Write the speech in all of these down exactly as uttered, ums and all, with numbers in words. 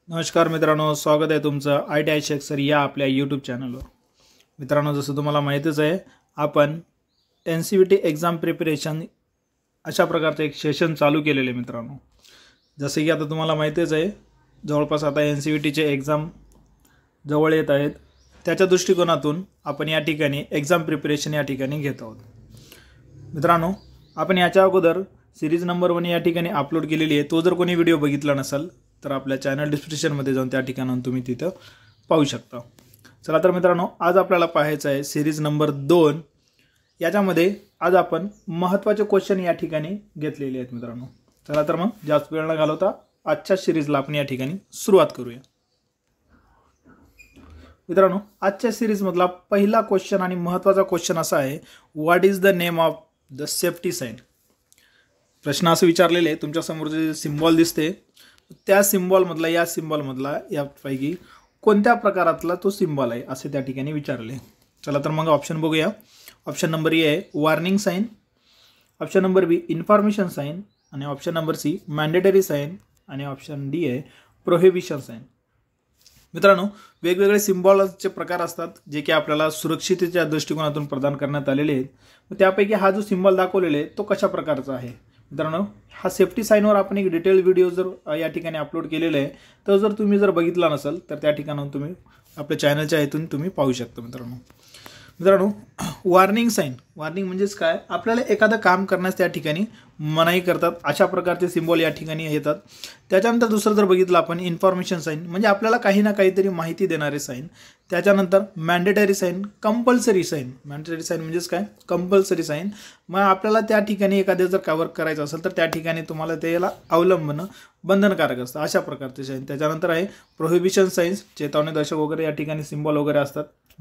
नमस्कार मित्रांनो, स्वागत आहे तुमचं आय टी आय सर या आपल्या यूट्यूब चॅनलवर। मित्रांनो, जसं तुम्हाला माहितीच आहे, आपण N C V T exam preparation अशा प्रकारचं एक सेशन चालू केलेले मित्रांनो। जसं की आता तुम्हाला माहितीच आहे, जवळपास आता एन सी व्ही टीचे एक्झाम जवळ येत आहेत। त्याच्या दृष्टिकोनातून आपण या ठिकाणी एक्झाम प्रिपरेशन या ठिकाणी घेत आहोत। मित्रांनो, आपण याच्या अगोदर सिरीज नंबर वन या ठिकाणी अपलोड केलेली आहे। तो जर कोणी व्हिडिओ बघितला नसेल तर आपल्या चॅनल डिस्क्रिप्शनमध्ये जाऊन त्या ठिकाणाहून तुम्ही तिथं पाहू शकता। चला तर मित्रांनो, आज आपल्याला पाहायचं आहे सिरीज नंबर दोन। याच्यामध्ये आज आपण महत्त्वाचे क्वेश्चन या ठिकाणी घेतलेले आहेत मित्रांनो। चला तर मग जास्त वेळ न घालवता आजच्या सिरीजला आपण या ठिकाणी सुरुवात करूया। मित्रांनो, आजच्या सिरीजमधला पहिला क्वेश्चन आणि महत्त्वाचा क्वेश्चन असा आहे, what is the name of the safety sign. प्रश्न असं विचारलेले आहे, तुमच्या समोर जे सिम्बॉल दिसते त्या सिम्बॉल मधला या सिम्बॉल मधला यापैकी कोणत्या प्रकारातला तो सिम्बॉल आहे असे त्या ठिकाणी विचारले। चला तर मग ऑप्शन बघूया। ऑप्शन नंबर ए आहे warning sign, option number B information sign, आणि option number C mandatory sign, आणि ऑप्शन डी आहे प्रोहिबिशन साइन। मित्रांनो, वेगवेगळे सिम्बॉलचे प्रकार असतात जे की आपल्याला सुरक्षिततेच्या दृष्टिकोनातून प्रदान करण्यात आलेले आहेत। त्यापैकी हा जो सिम्बॉल दाखवलेला आहे तो कशा प्रकारचा आहे। मित्रांनो, हा सेफ्टी साइनवर आपण एक डिटेल व्हिडिओ जर या ठिकाणी अपलोड केलेला आहे, तर जर तुम्ही जर बघितला नसेल तर त्या ठिकाणाहून तुम्ही आपल्या चॅनलच्या इथून तुम्ही पाहू शकता। मित्रांनो मित्रांनो वॉर्निंग साइन, वॉर्निंग म्हणजेच काय, आपल्याला एखादं काम करण्यास त्या ठिकाणी मनाई करतात अशा प्रकारचे सिम्बॉल या ठिकाणी येतात। त्याच्यानंतर दुसरं जर बघितलं आपण इन्फॉर्मेशन साइन, म्हणजे आपल्याला काही ना काहीतरी माहिती देणारे साइन। त्याच्यानंतर mandatory sign, compulsory sign, mandatory sign म्हणजेच काय, कंपल्सरी साइन। मग आपल्याला त्या ठिकाणी एखादं जर कव्हर करायचं असेल तर त्या ठिकाणी तुम्हाला त्याला अवलंबणं बंधनकारक असतं अशा प्रकारचे साइन। त्याच्यानंतर आहे प्रोहिबिशन साइन्स, चेतावणी दर्शक वगैरे या ठिकाणी सिम्बॉल वगैरे असतात।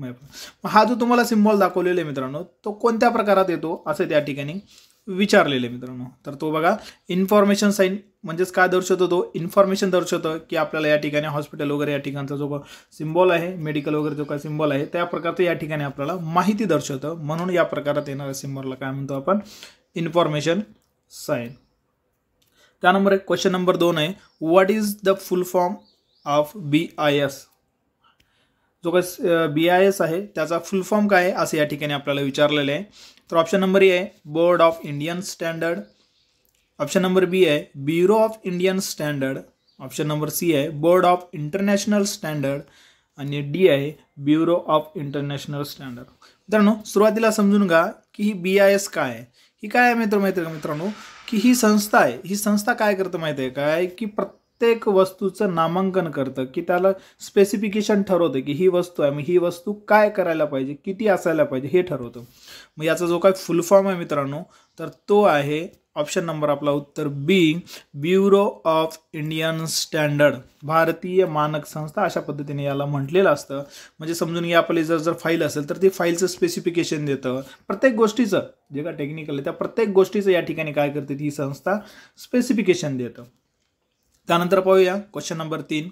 हा जो तुम्हाला सिम्बॉल दाखवलेला आहे मित्रांनो, तो कोणत्या प्रकारात येतो असे त्या ठिकाणी विचारलेले मित्रांनो। तर तो बघा, इन्फॉर्मेशन साइन म्हणजेच काय दर्शवतो, तो इन्फॉर्मेशन दर्शवतो की आपल्याला या ठिकाणी हॉस्पिटल वगैरे या ठिकाणचा जो सिम्बॉल आहे, मेडिकल वगैरे जो काय सिम्बॉल आहे त्या प्रकारचं या ठिकाणी आपल्याला माहिती दर्शवतं, म्हणून या प्रकारात येणाऱ्या सिम्बॉलला काय म्हणतो आपण, इन्फॉर्मेशन साइन। त्यानंतर क्वेश्चन नंबर दोन आहे, what is the full form of B I S. जो काय बी आय एस आहे त्याचा फुल फॉर्म काय आहे असं या ठिकाणी आपल्याला विचारलेलं आहे। तर ऑप्शन नंबर ए आहे board of Indian standard, option number B आहे bureau of Indian standard, option number C आहे बोर्ड ऑफ इंटरनॅशनल स्टँडर्ड, आणि डी आहे ब्युरो ऑफ इंटरनॅशनल स्टँडर्ड। मित्रांनो, सुरुवातीला समजून घ्या की ही बी आय एस काय आहे। ही काय आहे मित्र माहिती आहे का मित्रांनो, की ही संस्था आहे। ही संस्था काय करतं माहिती आहे काय, की प्रत्येक वस्तूचं नामांकन करतं, की त्याला स्पेसिफिकेशन ठरवतं की ही वस्तू आहे, मग ही वस्तू काय करायला पाहिजे, किती असायला पाहिजे हे ठरवतं। मग याचा जो काय फुल फॉर्म आहे मित्रांनो, तर तो आहे ऑप्शन नंबर आपला उत्तर B, bureau of Indian standard, भारतीय मानक संस्था अशा पद्धतीने याला म्हटलेलं असतं। म्हणजे समजून घ्या, आपली जर जर फाईल असेल तर ती फाईलचं स्पेसिफिकेशन देतं, प्रत्येक गोष्टीचं जे काय टेक्निकल आहे त्या प्रत्येक गोष्टीचं या ठिकाणी काय करते ती संस्था, स्पेसिफिकेशन देतं। त्यानंतर पाहूया क्वेश्चन नंबर तीन,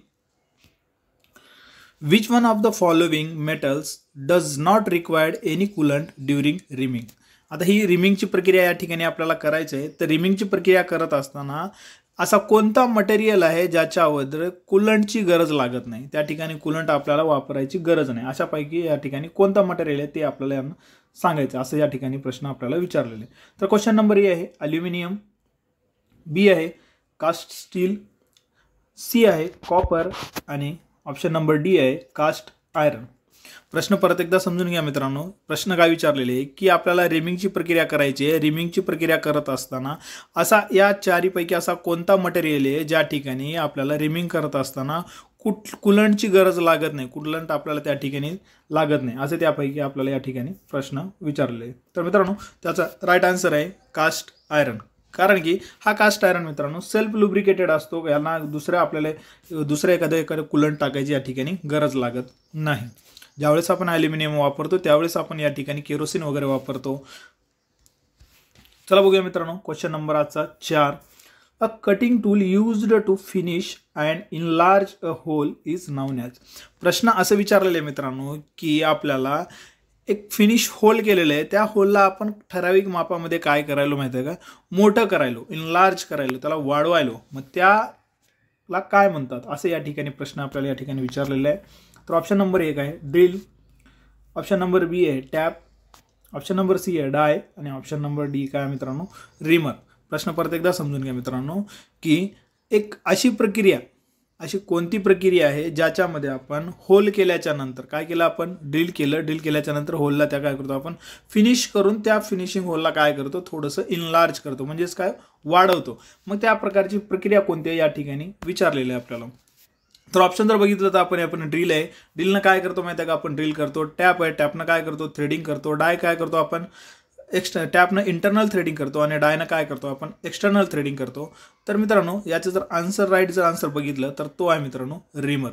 which one of the following metals does not required any coolant during reaming. आता ही रिमिंगची प्रक्रिया या ठिकाणी आपल्याला करायची आहे। तर रिमिंगची प्रक्रिया करत असताना असा कोणता मटेरियल आहे ज्याच्यावर कूलंटची गरज लागत नाही, त्या ठिकाणी कूलंट आपल्याला वापरायची गरज नाही, अशापैकी या ठिकाणी कोणता मटेरियल आहे ते आपल्याला यांना सांगायचं असं या ठिकाणी प्रश्न आपल्याला विचारलेले। तर क्वेश्चन नंबर ए आहे अल्युमिनियम, बी आहे कास्ट स्टील, सी आहे कॉपर, आणि ऑप्शन नंबर डी आहे कास्ट आयरन। प्रश्न परत एकदा समजून घ्या मित्रांनो। प्रश्न काय विचारलेले आहे की आपल्याला रिमिंगची प्रक्रिया करायची आहे। रिमिंगची प्रक्रिया करत असताना असा या चारीपैकी असा कोणता मटेरियल आहे ज्या ठिकाणी आपल्याला रिमिंग करत असताना कुठ कूलंटची गरज लागत नाही, कूलंट आपल्याला त्या ठिकाणी लागत नाही, असे त्यापैकी आपल्याला या ठिकाणी प्रश्न विचारलेले। तर मित्रांनो, त्याचा राईट आन्सर आहे कास्ट आयरन। कारण की हा कास्ट आयरन मित्रांनो सेल्फ लुब्रिकेटेड असतो, यांना दुसऱ्या आपल्याला दुसऱ्या एखाद्या एखाद्या कूलंट टाकायची या ठिकाणी गरज लागत नाही। ज्यावेळेस आपण ॲल्युमिनियम वापरतो त्यावेळेस आपण या ठिकाणी केरोसिन वगैरे वापरतो। चला बघूया मित्रांनो क्वेश्चन नंबर आजचा चार, a cutting tool used to finish and enlarge a hole is known as. प्रश्न असं विचारलेले मित्रांनो की आपल्याला एक फिनिश होल केलेलं आहे, त्या होलला आपण ठराविक मापामध्ये काय करायलो माहिती आहे का, मोठं करायलो, इनलार्ज करायलो, त्याला वाढवायलो। मग त्या ला काय म्हणतात असे या ठिकाणी प्रश्न आपल्याला या ठिकाणी विचारलेला आहे. तर ऑप्शन नंबर एक आहे ड्रिल, ऑप्शन नंबर बी आहे टॅप, ऑप्शन नंबर सी आहे डाय आणि ऑप्शन नंबर डी काय मित्रांनो रिमर. प्रश्न परत एकदा समजून घ्या मित्रांनो की एक अशी प्रक्रिया, अशी कोणती प्रक्रिया आहे ज्याच्यामध्ये आपण होल केल्याच्या नंतर काय केलं, आपण ड्रिल केलं, ड्रिल केल्याच्या नंतर होलला त्या काय करतो आपण फिनिश करून त्या फिनिशिंग होलला काय करतो थोडंसं इनलार्ज करतो, म्हणजेच काय वाढवतो. मग त्या प्रकारची प्रक्रिया कोणती आहे या ठिकाणी विचारलेली आहे आपल्याला. तर ऑप्शन जर बघितलं तर आपण आपण ड्रिल आहे, ड्रिलनं काय करतो माहिती आहे का आपण ड्रिल करतो. टॅप आहे, टॅपनं काय करतो थ्रेडिंग करतो. डाय काय करतो आपण एक्स्ट्रा टॅपनं इंटरनल थ्रेडिंग करतो आणि डायनं काय करतो आपण एक्सटर्नल थ्रेडिंग करतो. तर मित्रांनो याचं जर आन्सर राईट जर आन्सर बघितलं तर तो आहे मित्रांनो रिमर.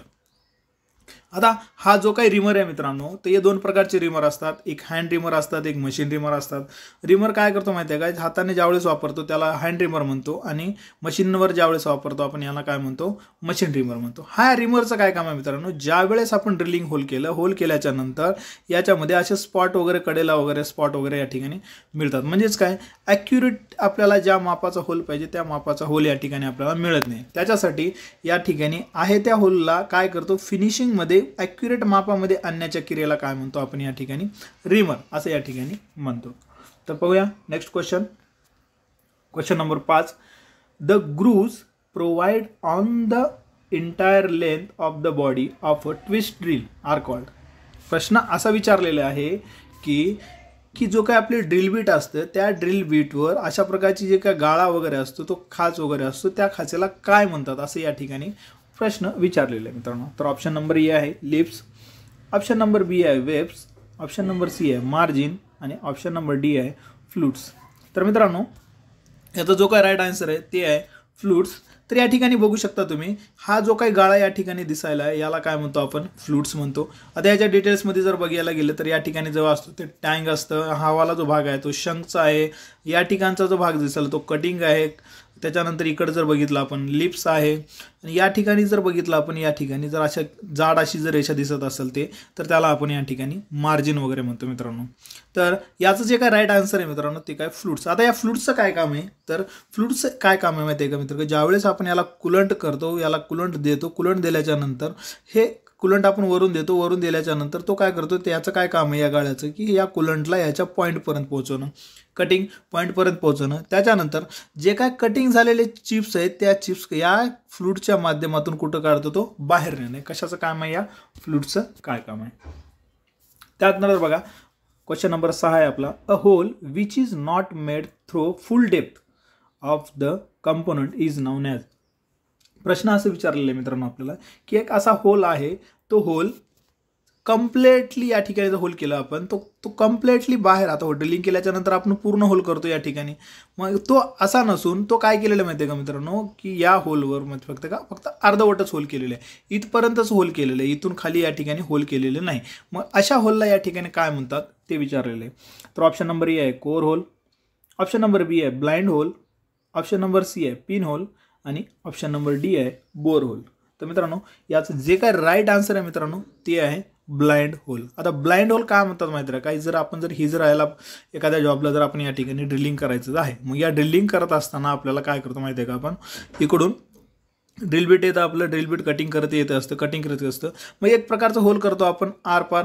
आता हा जो काही रिमर आहे मित्रांनो तर हे दोन प्रकारचे रिमर असतात, एक हँड रिमर असतात, एक मशीन रिमर असतात. रिमर काय करतो माहिती आहे का, हाताने ज्यावेळेस वापरतो त्याला हँड रिमर म्हणतो आणि मशीनवर ज्यावेळेस वापरतो आपण याला काय म्हणतो मशीन रिमर म्हणतो. हा रिमरचं काय काम आहे मित्रांनो, ज्यावेळेस आपण ड्रिलिंग होल केलं, होल केल्याच्या नंतर याच्यामध्ये असे स्पॉट वगैरे कडेला वगैरे स्पॉट वगैरे या ठिकाणी मिळतात. म्हणजेच काय ॲक्युरेट आपल्याला ज्या मापाचा होल पाहिजे त्या मापाचा होल या ठिकाणी आपल्याला मिळत नाही. त्याच्यासाठी या ठिकाणी आहे त्या होलला काय करतो फिनिशिंग मध्ये ॲक्युरेट मापामध्ये आणण्याच्या क्रियेला काय म्हणतो आपण या ठिकाणी रिमर असं या ठिकाणी म्हणतो. तर पाहूया नेक्स्ट क्वेश्चन. क्वेश्चन नंबर पाच. The grooves provide on the entire length of the body of a twist drill are called. प्रश्न असा विचारलेला आहे की की जो काय आपली ड्रिल बीट असतं त्या ड्रिल बीटवर अशा प्रकारची जे काय गाळा वगैरे असतो तो खाच वगैरे असतो त्या खाचेला काय म्हणतात असं या ठिकाणी प्रश्न विचारलेले आहे मित्रांनो. तर ऑप्शन नंबर ए आहे लिप्स, ऑप्शन नंबर बी आहे वेब्स, ऑप्शन नंबर सी आहे मार्जिन आणि ऑप्शन नंबर डी आहे फ्लूट्स. तर मित्रांनो याचा जो काय राईट आन्सर आहे ते आहे फ्लूट्स. तर या ठिकाणी बघू शकता तुम्ही हा जो काही गाळा या ठिकाणी दिसायला आहे याला काय म्हणतो आपण फ्लूट्स म्हणतो. आता याच्या डिटेल्समध्ये जर बघायला गेलं तर या ठिकाणी जेव्हा असतो ते टँग असतं, हावाला जो भाग आहे तो शंकचा आहे, या ठिकाणचा जो भाग दिसायला तो कटिंग आहे, त्याच्यानंतर इकडे जर बघितलं आपण लिप्स आहे आणि या ठिकाणी जर बघितलं आपण या ठिकाणी जर अशा जाड अशी जर रेषा दिसत असेल ते तर त्याला आपण या ठिकाणी मार्जिन वगैरे म्हणतो मित्रांनो. तर याचं जे काय राईट आन्सर आहे मित्रांनो ते काय फ्लूट्स. आता या फ्लूट्सचं काय काम आहे तर फ्लूट्सचं काय काम आहे माहिती आहे का मित्र, ज्यावेळेस आपण याला कुलंट करतो, याला कुलंट देतो, कुलंट दिल्याच्या नंतर हे कुलंट आपण वरून देतो, वरून दिल्याच्या नंतर तो काय करतो त्याचं काय काम आहे या गाळ्याचं की या कुलंटला याच्या पॉईंटपर्यंत पोहोचवणं, कटिंग पॉईंटपर्यंत पोहोचवणं. त्याच्यानंतर जे काय कटिंग झालेले चिप्स आहेत त्या चिप्स या फ्लूटच्या माध्यमातून कुठं काढतो तो बाहेर नेणे. कशाचं काम आहे या फ्लूटचं काय काम आहे. त्यानंतर बघा क्वेश्चन नंबर सहा आहे आपला. A hole which is not made through full depth of the component is known as. प्रश्न असं विचारलेलं आहे मित्रांनो आपल्याला की एक असा होल आहे, तो होल कम्प्लेटली या ठिकाणी जर होल केला आपण तो तो कम्प्लेटली बाहेर, आता ड्रिलिंग केल्याच्या नंतर आपण पूर्ण होल करतो या ठिकाणी, मग तो असा नसून तो काय केलेलं माहिती आहे का मित्रांनो की या होलवर म्हणजे फक्त का फक्त अर्धवटच होल केलेलं आहे, इथपर्यंतच होल केलेलं आहे, इथून खाली या ठिकाणी होल केलेलं नाही. मग अशा होलला या ठिकाणी काय म्हणतात ते विचारलेलं आहे. तर ऑप्शन नंबर ए आहे core hole, option number B आहे blind hole, option number C आहे पिन होल आणि ऑप्शन नंबर डी आहे बोर होल. तर मित्रांनो याचं जे काय राईट आन्सर आहे मित्रांनो ते आहे ब्लाइंड होल. आता ब्लाइंड होल काय म्हणतात माहिती आहे काही, जर आपण जर ही जर राहायला एखाद्या जॉबला जर आपण या ठिकाणी ड्रिलिंग करायचं आहे, मग या ड्रिलिंग करत असताना आपल्याला काय करतो माहिती आहे का, आपण इकडून ड्रिल बीट येतं, आपलं ड्रिल बीट कटिंग करत येतं असतं, कटिंग करत असतं, मग एक प्रकारचं होल करतो आपण आर पार,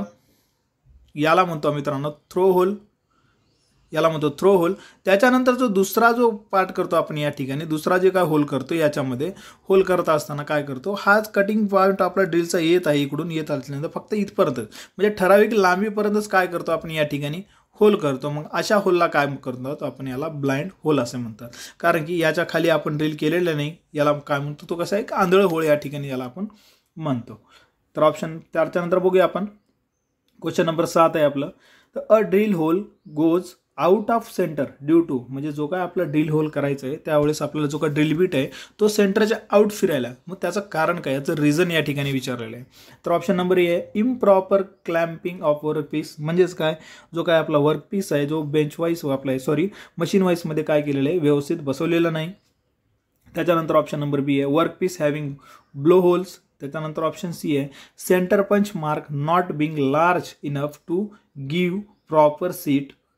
याला म्हणतो मित्रांनो थ्रो होल, याला म्हणतो थ्रो होल. त्याच्यानंतर जो दुसरा जो पार्ट करतो आपण या ठिकाणी, दुसरा जे काय होल करतो याच्यामध्ये होल करत असताना काय करतो, हाच कटिंग पॉईंट आपला ड्रिलचा येत आहे, इकडून येत असल्यानंतर फक्त इथपर्यंत म्हणजे ठराविक लांबीपर्यंतच काय करतो आपण या ठिकाणी होल करतो. मग अशा होलला काय करतो आपण याला ब्लाइंड होल असे म्हणतात, कारण की याच्या खाली आपण ड्रिल केलेलं नाही, याला काय म्हणतो तो कसं आहे आंधळ होल या ठिकाणी याला आपण म्हणतो. तर ऑप्शन त्याच्यानंतर बघूया आपण क्वेश्चन नंबर सात आहे आपलं. तर a drill hole goes out of centre due to, म्हणजे जो काय आपला ड्रिल होल करायचं आहे त्यावेळेस आपल्याला जो काय ड्रिल बीट आहे तो सेंटरच्या आउट फिरायला, मग त्याचं कारण काय, याचं रिझन या ठिकाणी विचारलेलं आहे. तर ऑप्शन नंबर ए आहे improper clamping of work piece, म्हणजेच काय जो काय आपला वर्क पीस आहे जो बेंच वाईज आपला आहे सॉरी मशीन वाईजमध्ये काय केलेलं आहे व्यवस्थित बसवलेलं नाही. त्याच्यानंतर ऑप्शन नंबर बी आहे work piece having blow holes. त्याच्यानंतर ऑप्शन सी आहे centre punch mark not being large enough to give proper seat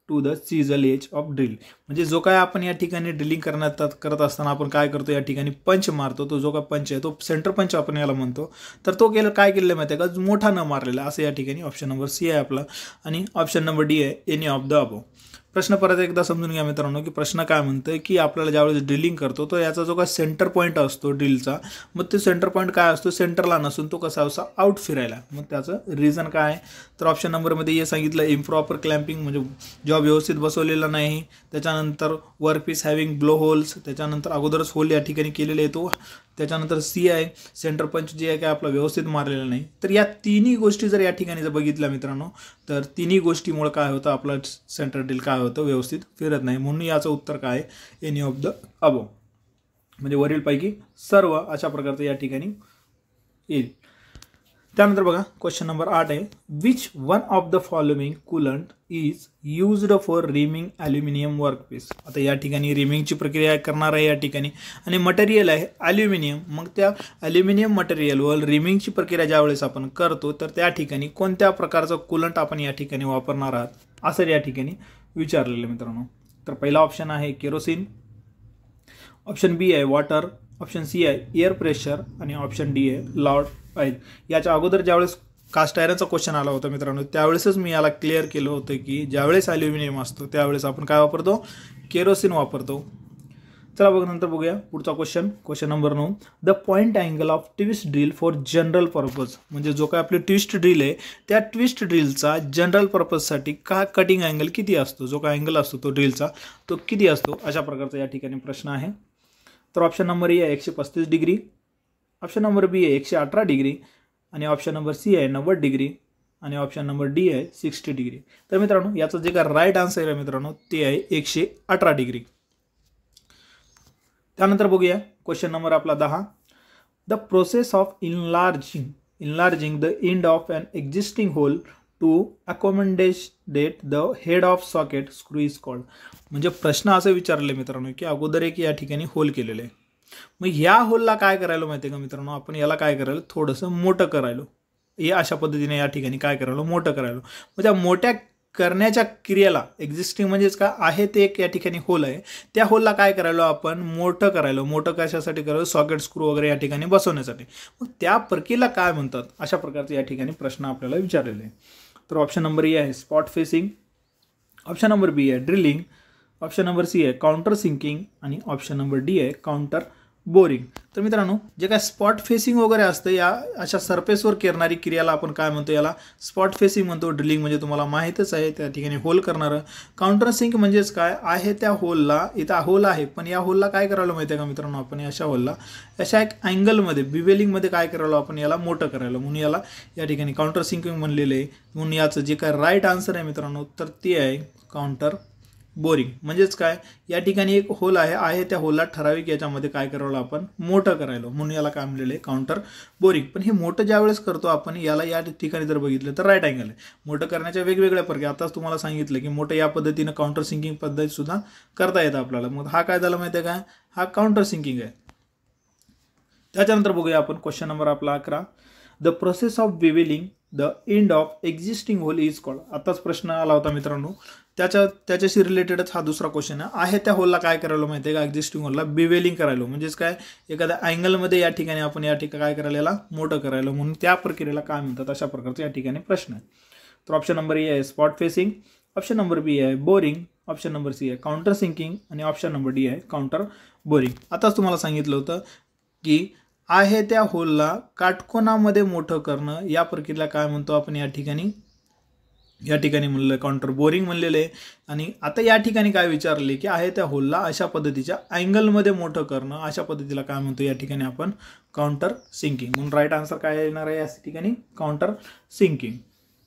to the chisel edge of drill. म्हणजे जो काय आपण या ठिकाणी ड्रिलिंग करण्यात करत असताना आपण काय करतो, या ठिकाणी पंच मारतो. तो जो काय पंच आहे तो सेंटर पंच आपण याला म्हणतो. तर तो केलं काय केलेलं माहिती आहे का, मोठा न मारलेला, असं या ठिकाणी ऑप्शन नंबर सी आहे आपला. आणि ऑप्शन नंबर डी आहे एनी ऑफ द अबो. प्रश्न परत एकदा समजून घ्या मित्रांनो, की प्रश्न काय म्हणतोय की आपल्याला ज्यावेळेस ड्रिलिंग करतो तो याचा जो काय सेंटर पॉईंट असतो ड्रिलचा, मग ते सेंटर पॉईंट काय असतो, सेंटरला नसून तो कसा असा आउट फिरायला. मग त्याचं रिझन काय आहे, तर ऑप्शन नंबरमध्ये हे सांगितलं इम्प्रॉपर क्लॅम्पिंग, म्हणजे जॉब व्यवस्थित बसवलेला नाही. त्याच्यानंतर वर्कपीस हॅव्हिंग ब्लो होल्स, त्याच्यानंतर अगोदरच होल या ठिकाणी केलेले आहे तो. त्याच्यानंतर सी आहे सेंटर पंच जे आहे काय आपला व्यवस्थित मारलेला नाही. तर या तिन्ही गोष्टी जर या ठिकाणी जर बघितल्या मित्रांनो, तर तिन्ही गोष्टीमुळे काय होतं, आपलं सेंटर ड्रिल काय होतं, व्यवस्थित फिरत नाही. म्हणून याचं उत्तर काय आहे, एनी ऑफ द अबो, म्हणजे वरीलपैकी सर्व अशा प्रकारचं या ठिकाणी येईल. त्यानंतर बघा क्वेश्चन नंबर आठ आहे, which one of the following coolant is used for reaming aluminium workpiece. आता या ठिकाणी रिमिंगची प्रक्रिया करणार आहे या ठिकाणी, आणि मटेरियल आहे ॲल्युमिनियम. मग त्या ॲल्युमिनियम मटेरियलवर रिमिंगची प्रक्रिया ज्यावेळेस आपण करतो तर त्या ठिकाणी कोणत्या प्रकारचं कूलंट आपण या ठिकाणी वापरणार आहात, असं या ठिकाणी विचारलेलं मित्रांनो. तर पहिला ऑप्शन आहे केरोसिन, ऑप्शन बी आहे वॉटर, ऑप्शन सी आहे एअर प्रेशर, आणि ऑप्शन डी आहे लॉर्ड ऑइल. याच्या अगोदर ज्यावेळेस कास्ट आयरनचा क्वेश्चन आला होता मित्रांनो, त्यावेळेसच मी याला क्लिअर केलं होतं की ज्यावेळेस ॲल्युमिनियम असतो त्यावेळेस आपण काय वापरतो, केरोसिन वापरतो. चला बघ नंतर बघूया पुढचा क्वेश्चन. क्वेश्चन नंबर नऊ, the point angle of twist drill for general purpose. म्हणजे जो काय आपली ट्विस्ट ड्रिल आहे त्या ट्विस्ट ड्रिलचा जनरल पर्पजसाठी का कटिंग अँगल किती असतो, जो काय अँगल असतो तो ड्रिलचा तो किती असतो, अशा प्रकारचा या ठिकाणी प्रश्न आहे. तर ऑप्शन नंबर ए आहे एकशे पस्तीस डिग्री, ऑप्शन नंबर बी आहे एकशे अठरा डिग्री, आणि ऑप्शन नंबर सी आहे नव्वद डिग्री, आणि ऑप्शन नंबर डी आहे सिक्स्टी डिग्री. तर मित्रांनो याचं जे काय राईट आन्सर आहे मित्रांनो ते आहे एकशे अठरा डिग्री. त्यानंतर बघूया क्वेश्चन नंबर आपला दहा, the process of enlarging enlarging the end of an existing hole to accommodate the head of socket screw is called. म्हणजे प्रश्न असं विचारले मित्रांनो की अगोदर एक या ठिकाणी होल केलेलं आहे, मग ह्या होलला काय करायला माहिती आहे का मित्रांनो, आपण याला काय करायला थोडंसं मोठं करायलो, हे अशा पद्धतीने या ठिकाणी काय करायलो, मोठं करायलो. मग त्या मोठ्या करण्याच्या क्रियेला एक्झिस्टिंग म्हणजेच काय आहे ते एक या ठिकाणी होल आहे, त्या होलला काय करायलो आपण मोठं करायलो. मोठं कशासाठी करायलो, सॉकेट स्क्रू वगैरे या ठिकाणी बसवण्यासाठी. मग त्या प्रक्रियेला काय म्हणतात, अशा प्रकारचे या ठिकाणी प्रश्न आपल्याला विचारलेले आहे. तर ऑप्शन नंबर ए आहे spot facing, option number B आहे ड्रिलिंग, ऑप्शन नंबर सी आहे काउंटर सिंकिंग, आणि ऑप्शन नंबर डी आहे काउंटर बोरिंग. तर मित्रांनो जे काय स्पॉट फेसिंग वगैरे असतं या अशा सरफेसवर करणारी क्रियाला आपण काय म्हणतो, याला स्पॉट फेसिंग म्हणतो. ड्रिलिंग म्हणजे तुम्हाला माहीतच आहे त्या ठिकाणी होल करणारं. काउंटर सिंक म्हणजेच काय आहे त्या होलला, इथं होल आहे पण या होलला काय करायला माहिती आहे का मित्रांनो, आपण अशा होलला अशा एक अँगलमध्ये बिवेलिंगमध्ये काय करायला आपण याला मोठं करायला, म्हणून याला या ठिकाणी काउंटर सिंकिंग म्हणलेलं आहे. म्हणून याचं जे काय राईट आन्सर आहे मित्रांनो तर ते आहे काउंटर बोरिंग. म्हणजेच काय या ठिकाणी एक होल आहे आहे त्या होलला ठराविक याच्यामध्ये काय करायला आपण मोठं करायला, म्हणून याला काय म्हणलेलं आहे काउंटर बोरिंग. पण हे मोठं ज्यावेळेस करतो आपण याला या ठिकाणी जर बघितलं तर राईट अँगल आहे. मोठं करण्याच्या वेगवेगळ्या प्रक्रिया आताच तुम्हाला सांगितलं की मोठं या पद्धतीनं काउंटर सिंकिंग पद्धत सुद्धा करता येतं आपल्याला. मग हा काय झाला माहिती आहे का, हा काउंटर सिंकिंग आहे. त्याच्यानंतर बघूया आपण क्वेश्चन नंबर आपला अकरा, the process of bevelling the end of existing hole is called. आताच प्रश्न आला होता मित्रांनो, त्याच्या त्याच्याशी रिलेटेडच हा दुसरा क्वेश्चन आहे. आहे त्या होलला काय करायला माहिती आहे का, एक्झिस्टिंग होलला बिवेलिंग करायला, म्हणजेच काय एखाद्या अँगलमध्ये या ठिकाणी आपण या ठिकाणी काय करायला याला मोठं करायला, म्हणून त्या प्रक्रियेला काय म्हणतात, अशा प्रकारचा या ठिकाणी प्रश्न आहे. तर ऑप्शन नंबर ए आहे spot facing, option number B आहे बोरिंग, ऑप्शन नंबर सी आहे काउंटर सिंकिंग, आणि ऑप्शन नंबर डी आहे काउंटर बोरिंग. आताच तुम्हाला सांगितलं होतं की आहे त्या होलला काटकोनामध्ये मोठं करणं या प्रक्रियेला काय म्हणतो आपण या ठिकाणी या ठिकाणी म्हणलं काउंटर बोरिंग म्हणलेलं आहे. आणि आता या ठिकाणी काय विचारले की आहे त्या होलला अशा पद्धतीच्या अँगलमध्ये मोठं करणं, अशा पद्धतीला काय म्हणतो या ठिकाणी आपण काउंटर सिंकिंग. म्हणून राईट आन्सर काय येणार आहे या ठिकाणी काउंटर सिंकिंग.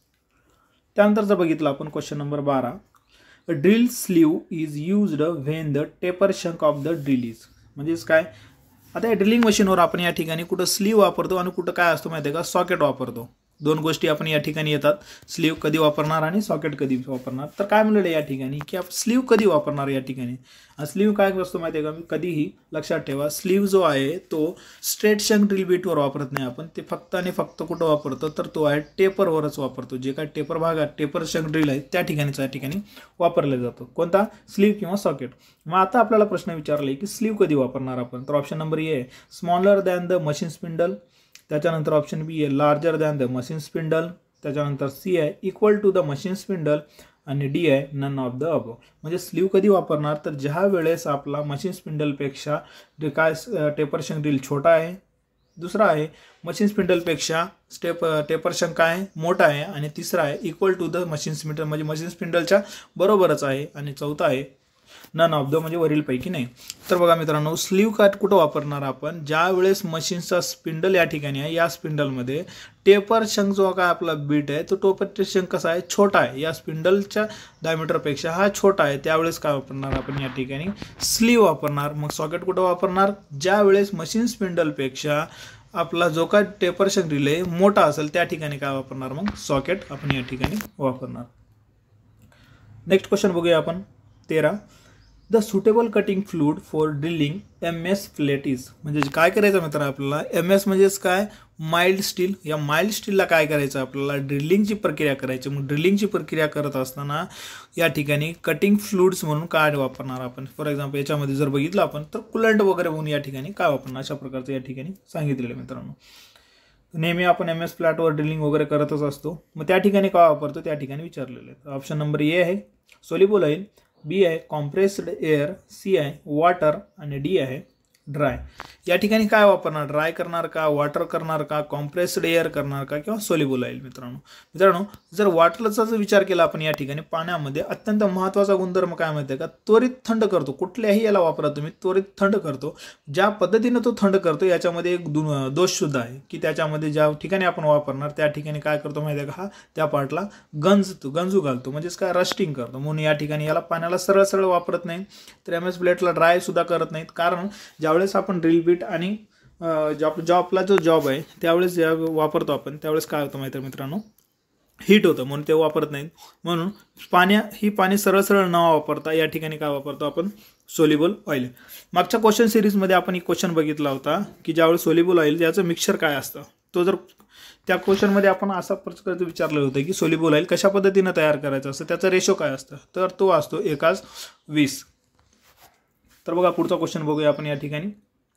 त्यानंतर जर बघितलं आपण क्वेश्चन नंबर बारा, drill sleeve is used when the taper shank of the drill is. म्हणजेच काय, आता या ड्रिलिंग मशीनवर आपण या ठिकाणी कुठं स्लीव वापरतो आणि कुठं काय असतो माहिती आहे का, सॉकेट वापरतो. दोन गोष्टी आपण या ठिकाणी येतात, स्लीव कधी वापरणार आणि सॉकेट कधी वापरणार. तर काय म्हणलेलं आहे या ठिकाणी की आपण स्लीव कधी वापरणार या ठिकाणी. स्लीव काय असतो माहिती आहे का, कधीही लक्षात ठेवा स्लीव जो आहे तो स्ट्रेट शंक ड्रिल बीटवर वापरत नाही आपण, ते फक्त आणि फक्त कुठं वापरतो तर तो आहे टेपरवरच वापरतो. जे काय टेपर भाग आहे, टेपर शंक ड्रिल आहे त्या ठिकाणीच या ठिकाणी वापरलं जातो. कोणता, स्लीव किंवा सॉकेट. मग आता आपल्याला प्रश्न विचारले की स्लीव कधी वापरणार आपण, तर ऑप्शन नंबर ए आहे smaller than the machine spindle, त्याच्यानंतर ऑप्शन बी आहे larger than the machine spindle, त्याच्यानंतर सी आहे equal to the machine spindle आणि डी आहे नन ऑफ द अबव. म्हणजे स्लीव कधी वापरणार तर ज्या वेळेस आपला मशीन स्पिंडलपेक्षा काय टेपर शंक ड्रिल छोटा आहे, दुसरा आहे मशीन स्पिंडलपेक्षा स्टेप टेपर शंक काय मोठा आहे, आणि तिसरा आहे equal to the machine spindle म्हणजे मशीन स्पिंडलच्या बरोबरच आहे, आणि चौथा आहे नन ऑफ द म्हणजे वरीलपैकी नाही. तर बघा मित्रांनो, स्लीव काट कुठं वापरणार आपण, ज्या वेळेस मशीनचा स्पिंडल या ठिकाणी आहे, या स्पिंडलमध्ये टेपर शंक जो काय आपला बीट आहे तो टेपर शंक कसा आहे, छोटा आहे, या स्पिंडलच्या डायमीटरपेक्षा हा छोटा आहे, त्यावेळेस काय वापरणार आपण या ठिकाणी स्लीव वापरणार. मग सॉकेट कुठं वापरणार, ज्या वेळेस मशीन स्पिंडलपेक्षा आपला जो काय टेपर शंक रिले मोठा असेल त्या ठिकाणी काय वापरणार, मग सॉकेट आपण या ठिकाणी वापरणार. नेक्स्ट क्वेश्चन बघूया आपण तेरा. The suitable cutting fluid for drilling M S flat is. म्हणजे काय करायचं मित्र आपल्याला, एम एस म्हणजेच काय, माइल्ड स्टील. या माइल्ड स्टीलला काय करायचं आपल्याला, ड्रिलिंगची प्रक्रिया करायची. मग ड्रिलिंगची प्रक्रिया करत असताना या ठिकाणी कटिंग फ्लुइड्स म्हणून काय वापरणार आपण. फॉर एक्झाम्पल याच्यामध्ये जर बघितलं आपण तर कुलंट वगैरे म्हणून या ठिकाणी काय वापरणार, अशा प्रकारचं या ठिकाणी सांगितलेलं मित्रांनो. नेहमी आपण एम एस फ्लॅटवर ड्रिलिंग वगैरे करतच असतो, मग त्या ठिकाणी काय वापरतो त्या ठिकाणी विचारलेलं आहे. ऑप्शन नंबर ए आहे सोल्युबल ऑइल, बी आहे कॉम्प्रेस्ड एअर, सी आहे वॉटर आणि डी आहे ड्राय. या ठिकाणी काय वापरणार, ड्राय करणार का, वॉटर करणार का, कॉम्प्रेस्ड एअर करणार का किंवा सोल्युबल ऑइल. मित्रांनो मित्रांनो जर वॉटरचा जर विचार केला आपण या ठिकाणी, पाण्यामध्ये अत्यंत महत्त्वाचा गुणधर्म काय माहिती आहे का, त्वरित थंड करतो. कुठल्याही याला वापरा तुम्ही, त्वरित थंड करतो. ज्या पद्धतीने तो थंड करतो याच्यामध्ये एक दोष सुद्धा आहे की त्याच्यामध्ये ज्या ठिकाणी आपण वापरणार त्या ठिकाणी काय करतो माहिती आहे का, हा त्या पार्टला गंजतो गंजू घालतो, म्हणजेच काय रस्टिंग करतो. म्हणून या ठिकाणी याला पाण्याला सरळ सरळ वापरत नाही. तर एम एस प्लेटला ड्राय सुद्धा करत नाहीत, कारण ज्यावेळेस आपण ड्रिल बीट आणि जॉब जॉबला जो जॉब आहे त्यावेळेस ज्या वापरतो आपण त्यावेळेस काय होतं माहिती आहे मित्रांनो, हीट होतं, म्हणून ते वापरत नाहीत. म्हणून पाण्या ही पाणी सरळ सरळ न वापरता या ठिकाणी काय वापरतो आपण, सोल्युबल ऑइल. मागच्या क्वेश्चन सिरीजमध्ये आपण एक क्वेश्चन बघितला होता की ज्यावेळेस सोल्युबल ऑइल याचं मिक्सचर काय असतं, तो जर त्या क्वेश्चनमध्ये आपण असा प्रकारचं विचारलं होतं की सोल्युबल ऑइल कशा पद्धतीनं तयार करायचं असतं, त्याचा रेशो काय असतं, तर तो असतो एकाच वीस. तर बघा पुढचा क्वेश्चन बघूया आपण या ठिकाणी.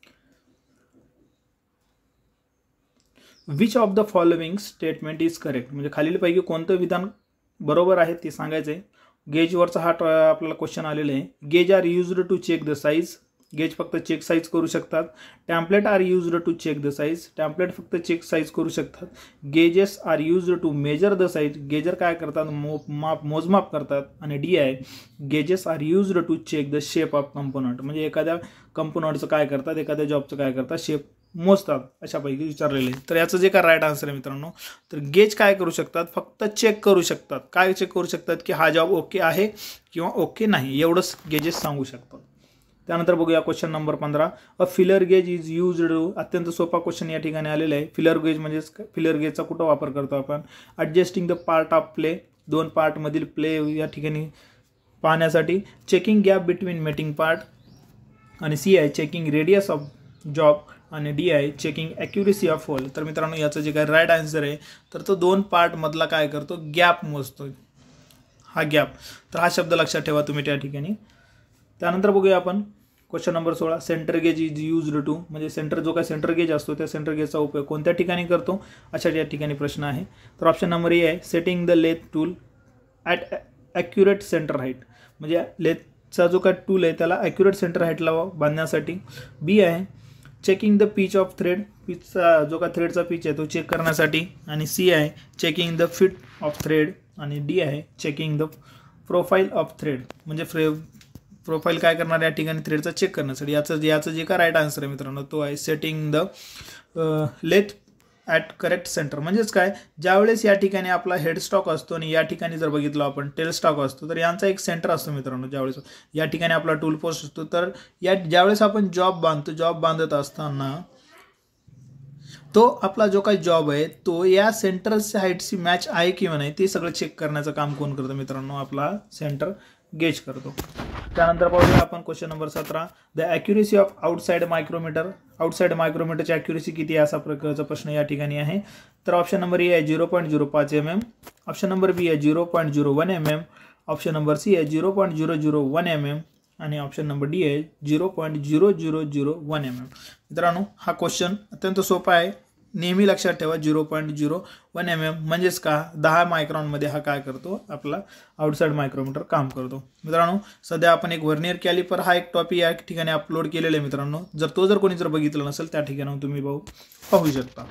Which of the following statement is correct. म्हणजे खालीलपैकी कोणतं विधान बरोबर आहे ते सांगायचं आहे. गेजवरचा हा आपल्याला क्वेश्चन आलेला आहे. Gauge are used to check the size. Gauge फक्त चेक साईज करू शकतात. Template are used to check the size. Template फक्त चेक साईज करू शकतात. Gauges are used to measure the size. गेजर काय करतात, मो माप मोजमाप करतात. आणि डी आहे gauges are used to check the shape of component. म्हणजे एखाद्या कंपोनंटचं काय करतात, एखाद्या जॉबचं काय करतात, शेप मोजतात, अशापैकी विचारलेले. तर याचं जे काय राईट आन्सर आहे मित्रांनो, तर गेज काय करू शकतात, फक्त चेक करू शकतात. काय चेक करू शकतात की हा जॉब ओके आहे किंवा ओके नाही, एवढंच गेजेस सांगू शकतात. त्यानंतर बघूया क्वेश्चन नंबर पंधरा. A feeler gauge is used. अत्यंत सोपा क्वेश्चन या ठिकाणी आलेला आहे. फिलर गेज म्हणजे फिलर गेजचा कुठं वापर करतो आपण, adjusting the part of play. दोन पार्टमधील प्ले या ठिकाणी पाहण्यासाठी. Checking gap between mating part. आणि सी आहे चेकिंग रेडियस ऑफ जॉब. आणि डी आहे चेकिंग ॲक्युरेसी ऑफ होल. तर मित्रांनो याचं जे काय राईट आन्सर आहे तर तो दोन पार्टमधला काय करतो, गॅप मोजतो, हा गॅप. तर हा शब्द लक्षात ठेवा तुम्ही त्या ठिकाणी. त्यानंतर बघूया आपण क्वेश्चन नंबर सोळा. Centre gauge is used to. म्हणजे सेंटर जो काय सेंटर गेज असतो त्या सेंटर गेजचा उपयोग कोणत्या ठिकाणी करतो, अशा या ठिकाणी प्रश्न आहे. तर ऑप्शन नंबर ए आहे setting the lathe tool at accurate centre height. म्हणजे लेथचा जो काय टूल आहे त्याला ॲक्युरेट सेंटर हाईटला बांधण्यासाठी. बी आहे checking the pitch of thread. पिचचा जो काय थ्रेडचा पिच आहे तो चेक करण्यासाठी. आणि सी आहे checking the fit of thread. आणि डी आहे checking the profile of thread. म्हणजे फ्रे प्रोफाईल काय करणार या ठिकाणी थ्रेडचा चेक करण्यासाठी. याचं याचं जे काय राईट आन्सर आहे मित्रांनो तो आहे setting the lathe at correct centre. म्हणजेच काय, ज्यावेळेस या ठिकाणी आपला हेड स्टॉक असतो आणि या ठिकाणी जर बघितलं आपण टेल स्टॉक असतो तर यांचा एक सेंटर असतो मित्रांनो. ज्यावेळेस या ठिकाणी आपला टूल पोस्ट असतो तर या ज्यावेळेस आपण जॉब बांधतो, जॉब बांधत असताना तो आपला जो काही जॉब आहे तो या सेंटरच्या हाईटशी मॅच आहे किंवा नाही ते सगळं चेक करण्याचं काम कोण करतं मित्रांनो, आपला सेंटर गेज करतो. त्यानंतर पाहूया आपण क्वेश्चन नंबर सतरा. The accuracy of outside micrometer. Outside मायक्रोमीटरची ॲक्युरेसी किती आहे असा प्रकारचा प्रश्न या ठिकाणी आहे. तर ऑप्शन नंबर ए आहे झिरो पॉईंट झिरो पाच M M, option number B आहे zero point zero one M M, option number C आहे zero point zero zero one M M आणि ऑप्शन नंबर डी आहे zero point zero zero zero one M M. मित्रांनो हा question अत्यंत सोपा आहे, नेहमी लक्षात ठेवा. Zero point zero one M M म्हणजेच का दहा मायक्रॉनमध्ये हा काय करतो, आपला आउटसाइड मायक्रोमीटर काम करतो. मित्रांनो सध्या आपण एक व्हर्नियर कॅलिपर हा एक टॉपिक या ठिकाणी अपलोड केलेला आहे मित्रांनो. जर तो जर कोणी जर बघितला नसेल त्या ठिकाणी तुम्ही पाहू पाहू शकता.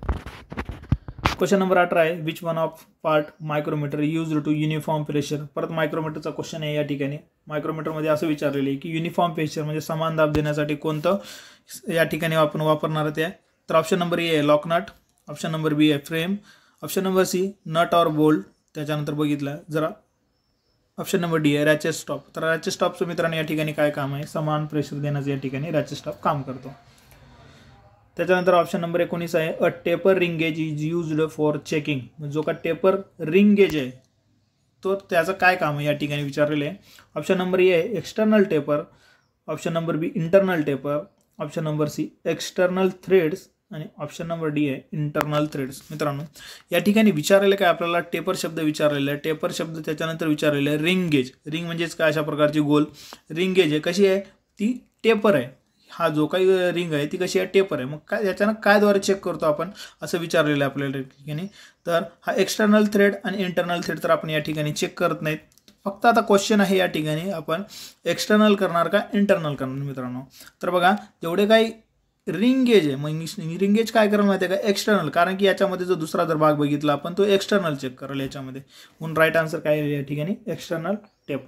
क्वेश्चन नंबर अठरा आहे. Which one of part micrometer use to uniform pressure. परत मायक्रोमीटरचा क्वेश्चन आहे या ठिकाणी. मायक्रोमीटरमध्ये असं विचारलेलं आहे की युनिफॉर्म प्रेशर म्हणजे समान दाब देण्यासाठी कोणतं या ठिकाणी आपण वापरणार ते. तर ऑप्शन नंबर ए आहे lock nut, option number B आहे frame, option number C nut or bolt, त्याच्यानंतर बघितलं जरा ऑप्शन नंबर डी आहे रॅचेट स्टॉप. तर रॅचेट स्टॉपचं मित्रांनो या ठिकाणी काय काम आहे, समान प्रेशर देण्याचं या ठिकाणी रॅचेट स्टॉप काम करतो. त्याच्यानंतर ऑप्शन नंबर एकोणीस आहे. A taper ring gauge is used for checking. जो का टेपर रिंग गेज आहे तो त्याचं काय काम आहे या ठिकाणी विचारलेलं आहे. ऑप्शन नंबर ए आहे external taper, option number B internal taper, option number C external threads आणि ऑप्शन नंबर डी आहे इंटरनल थ्रेड्स. मित्रांनो या ठिकाणी विचारलेलं काय आपल्याला टेपर शब्द विचारलेला आहे. टेपर शब्द त्याच्यानंतर विचारलेलं आहे रिंग गेज. रिंग म्हणजेच काय, अशा प्रकारची गोल रिंग गेज आहे. कशी आहे ती, टेपर आहे. हा जो काही रिंग आहे ती कशी आहे, टेपर आहे. मग काय याच्यानं काय द्वारे चेक करतो आपण असं विचारलेलं आहे आपल्याला ठिकाणी. तर हा एक्सटर्नल थ्रेड आणि इंटरनल थ्रेड तर आपण या ठिकाणी चेक करत नाहीत. फक्त आता क्वेश्चन आहे या ठिकाणी आपण एक्सटर्नल करणार का इंटरनल करणार मित्रांनो. तर बघा जेवढे काही रिंग गेज आहे, मग रिंग गेज काय करायला माहिती आहे का, एक्सटर्नल. कारण की याच्यामध्ये जो दुसरा जर भाग बघितला आपण तो एक्सटर्नल चेक करेल याच्यामध्ये. म्हणून राईट आन्सर काय आहे या ठिकाणी, एक्सटर्नल टेपर.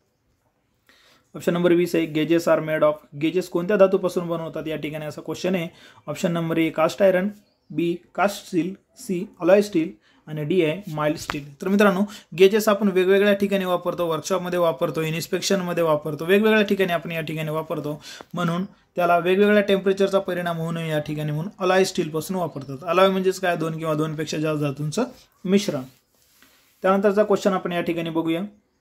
ऑप्शन नंबर वीस आहे. Gauges are made of. Gauges कोणत्या धातूपासून बनवतात या ठिकाणी असा क्वेश्चन आहे. Option number A cast iron, B cast steel, C alloy steel आणि डी आहे माइल्ड स्टील. तर मित्रांनो गेजेस आपण वेगवेगळ्या ठिकाणी वापरतो, वर्कशॉपमध्ये वापरतो, इन्स्पेक्शनमध्ये वापरतो, वेगवेगळ्या ठिकाणी आपण या ठिकाणी वापरतो. म्हणून त्याला वेगवेगळ्या टेम्परेचरचा परिणाम होऊ नये या ठिकाणी म्हणून अलॉय स्टीलपासून वापरतात. अलॉय म्हणजेच काय, दोन किंवा दोनपेक्षा जास्त धातूंचं मिश्रण. त्यानंतरचा क्वेश्चन आपण या ठिकाणी बघूया.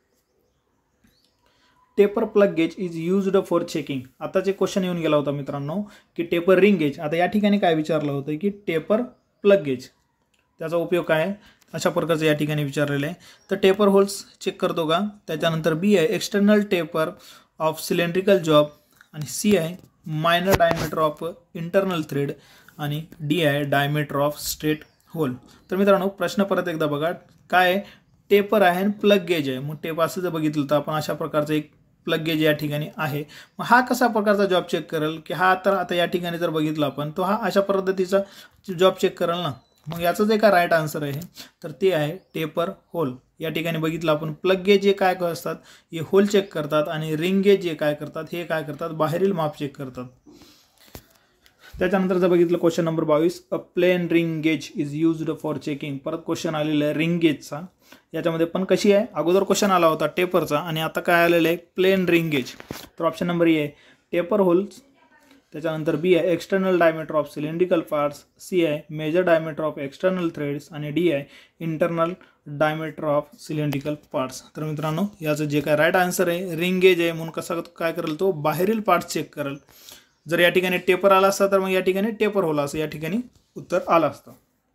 Taper plug gauge is used for checking. आताचे क्वेश्चन येऊन गेला होता मित्रांनो की टेपर रिंग गेज. आता या ठिकाणी काय विचारलं होतं की टेपर प्लग गेज त्याचा उपयोग काय आहे अशा प्रकारचं या ठिकाणी विचारलेलं आहे. तर टेपर होल्स चेक करतो का. त्याच्यानंतर बी आहे external taper of cylindrical job आणि सी आहे minor diameter of internal thread आणि डी आहे डायमीटर ऑफ स्ट्रेट होल. तर मित्रांनो प्रश्न परत एकदा बघा. काय टेपर आहे आणि प्लग गेज आहे. मग टेप असं जर बघितलं तर आपण अशा प्रकारचं एक प्लग गेज या ठिकाणी आहे. मग हा कसा प्रकारचा जॉब चेक करेल की हा तर आता या ठिकाणी जर बघितलं आपण तो हा अशा पद्धतीचा जॉब चेक करेल ना. मग याचं जे काय राईट आन्सर आहे तर ते आहे टेपर होल. या ठिकाणी बघितलं आपण प्लग गेज जे काय असतात हे होल चेक करतात आणि रिंग गेज जे काय करतात हे काय करतात बाहेरील माप चेक करतात. त्याच्यानंतर जर बघितलं क्वेश्चन नंबर बावीस. A plain ring gauge is used for checking. परत क्वेश्चन आलेला आहे रिंग गेजचा. याच्यामध्ये पण कशी आहे, अगोदर क्वेश्चन आला होता टेपरचा आणि आता काय आलेलं आहे प्लेन रिंग गेज. तर ऑप्शन नंबर ए आहे टेपर होल्स, त्याच्यानंतर बी आहे external diameter of cylindrical parts, C आहे major diameter of external threads आणि डी आहे internal diameter of cylindrical parts. तर मित्रांनो याचं जे काय राईट आन्सर आहे रिंग गेज आहे म्हणून कसा काय करेल तो बाहेरील पार्ट्स चेक करेल. जर या ठिकाणी टेपर आला असता तर मग या ठिकाणी टेपर होल असं या ठिकाणी उत्तर आलं असतं.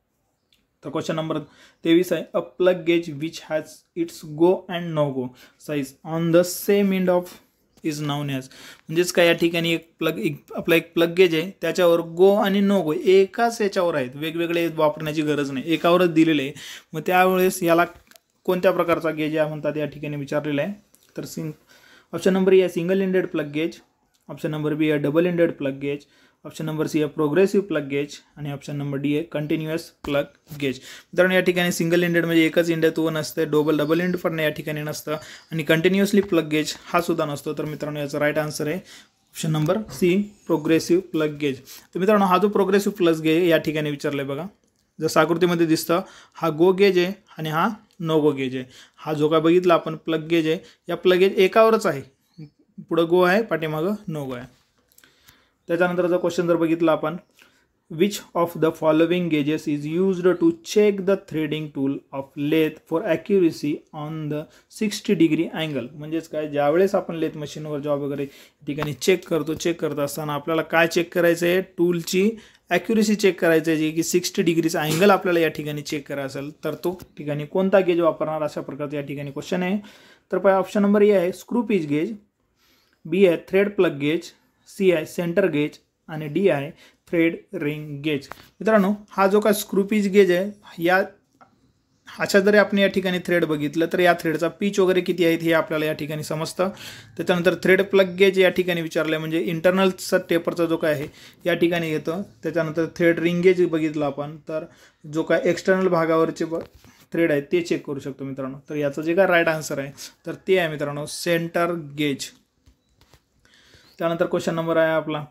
तर क्वेश्चन नंबर तेवीस आहे. A plug gauge which has its go and no go size on the same end of is known as. म्हणजेच काय या ठिकाणी एक प्लग एक आपला एक प्लग गेज आहे त्याच्यावर गो आणि नो गो एकाच याच्यावर आहेत, वेगवेगळे वापरण्याची गरज नाही, एकावरच दिलेले आहे. मग त्यावेळेस याला कोणत्या प्रकारचा गेज आहे म्हणतात या ठिकाणी विचारलेलं आहे. तर सिंग ऑप्शन नंबर ए आहे single ended plug gauge, option number B आहे double ended plug gauge, option number C आहे प्रोग्रेसिव्ह प्लग गेज आणि ऑप्शन नंबर डी आहे कंटिन्युअस प्लग गेज. मित्रांनो या ठिकाणी सिंगल एंडेड म्हणजे एकच एंड तो नसते, डबल डबल एंड पण या ठिकाणी नसतं आणि कंटिन्युअसली प्लग गेज हा सुद्धा नसतो. तर मित्रांनो याचा राईट आन्सर आहे option number C progressive plug gauge. तर मित्रांनो हा जो प्रोग्रेसिव्ह प्लग गेज या ठिकाणी विचारलं आहे बघा, जसं आकृतीमध्ये दिसतं हा गो गेज आहे आणि हा नो गो गेज आहे. हा जो काय बघितला आपण प्लग गेज आहे या प्लग गेज एकावरच आहे, पुढं गो आहे पाठीमागं नो गो आहे. त्याच्यानंतरचा क्वेश्चन जर बघितला आपण which of the following gauges is used to check the threading tool of lathe for accuracy on the sixty degree angle. म्हणजेच काय, ज्यावेळेस आपण लेथ मशीनवर जॉब वगैरे ठिकाणी चेक करतो, चेक करत असताना आपल्याला काय चेक करायचं आहे, टूलची ॲक्युरेसी चेक करायचं आहे, जे की सिक्स्टी डिग्रीचा अँगल आपल्याला या ठिकाणी चेक करायचा असेल तर तो ठिकाणी कोणता गेज वापरणार, अशा प्रकारचा या ठिकाणी क्वेश्चन आहे. तर पहा ऑप्शन नंबर ए आहे स्क्रू पिच गेज, बी आहे थ्रेड प्लग गेज, सी आहे सेंटर गेज आणि डी आहे थ्रेड रिंग गेज. मित्रांनो, हा जो काय स्क्रू पिच गेज आहे, या अशा जरी आपण या ठिकाणी थ्रेड बघितलं तर या थ्रेडचा पिच वगैरे किती आहे हे आपल्याला या ठिकाणी समजतं. त्याच्यानंतर थ्रेड प्लग गेज या ठिकाणी विचारलं आहे, म्हणजे इंटरनलचा टेपरचा जो काय आहे या ठिकाणी येतो. त्याच्यानंतर थ्रेड रिंग गेज बघितलं आपण तर जो काय एक्सटर्नल भागावरचे थ्रेड आहे ते चेक करू शकतो मित्रांनो. तर याचं जे काय राईट आन्सर आहे तर ते आहे मित्रांनो सेंटर गेज. त्यानंतर क्वेश्चन नंबर आहे आपला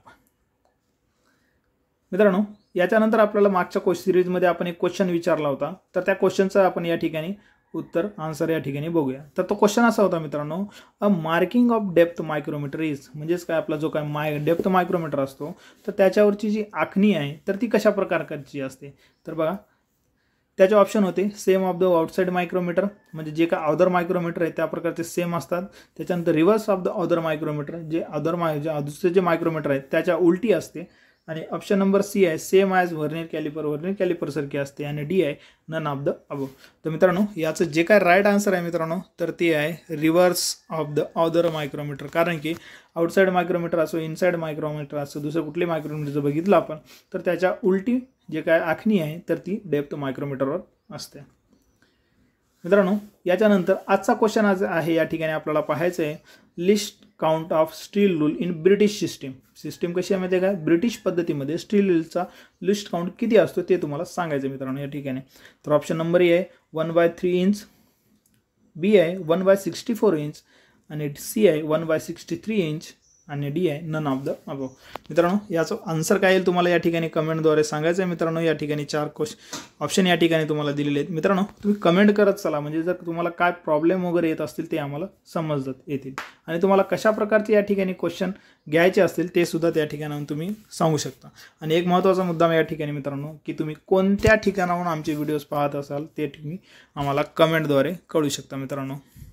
मित्रांनो, याच्यानंतर आपल्याला मागच्या क्वेश्चन सिरीजमध्ये आपण एक क्वेश्चन विचारला होता, तर त्या क्वेश्चनचं आपण या ठिकाणी उत्तर आन्सर या ठिकाणी बघूया. तर तो क्वेश्चन असा होता मित्रांनो, a marking of depth micrometer is, म्हणजेच काय आपला जो काय माय डेप्थ मायक्रोमीटर असतो तर त्याच्यावरची जी आखणी आहे तर ती कशा प्रकारची असते. तर बघा त्याचे ऑप्शन होते same of the outside micrometer, म्हणजे जे काय अदर मायक्रोमीटर आहे त्या प्रकारचे सेम असतात. त्याच्यानंतर reverse of the other micrometer, जे अदर माय जे दुसरे जे मायक्रोमीटर आहेत त्याच्या उलटी असते. आणि ऑप्शन नंबर सी आहे same as vernier calliper, vernier कॅलिपरसारखी असते. आणि डी आहे नन ऑफ द अबो. तर मित्रांनो, याचं जे काय राईट आन्सर आहे मित्रांनो तर ते आहे reverse of the other micrometer. कारण की आउटसाइड मायक्रोमीटर असो, इनसाइड मायक्रोमीटर असो, दुसरं कुठले मायक्रोमीटर जर बघितलं आपण तर त्याच्या उलटी जे काय आखणी आहे तर ती डेप्थ मायक्रोमीटरवर असते. मित्रांनो, याच्यानंतर आजचा क्वेश्चन आज आहे या ठिकाणी आपल्याला पाहायचं आहे least count of steel rule in British system. System कशी आहे माहिती आहे का, ब्रिटिश पद्धतीमध्ये स्टील रूलचा लिस्ट काउंट किती असतो ते तुम्हाला सांगायचं मित्रांनो या ठिकाणी. तर ऑप्शन नंबर ए आहे one by three inch, B आहे one by sixty four inch आणि सी आहे one by sixty three inch आणि डी आहे नन ऑफ द अबो. मित्रांनो, याचं आन्सर काय येईल तुम्हाला या ठिकाणी कमेंटद्वारे सांगायचं आहे मित्रांनो. या ठिकाणी चार क्वेश्चन ऑप्शन या ठिकाणी तुम्हाला दिलेले आहेत मित्रांनो. तुम्ही कमेंट करत चला, म्हणजे जर तुम्हाला काय प्रॉब्लेम वगैरे येत असतील ते आम्हाला समजत येतील. आणि तुम्हाला कशा प्रकारचे या ठिकाणी क्वेश्चन घ्यायचे असतील ते सुद्धा त्या ठिकाणाहून तुम्ही सांगू शकता. आणि एक महत्त्वाचा मुद्दा या ठिकाणी मित्रांनो, की तुम्ही कोणत्या ठिकाणाहून आमचे व्हिडिओज पाहत असाल ते तुम्ही आम्हाला कमेंटद्वारे कळू शकता मित्रांनो.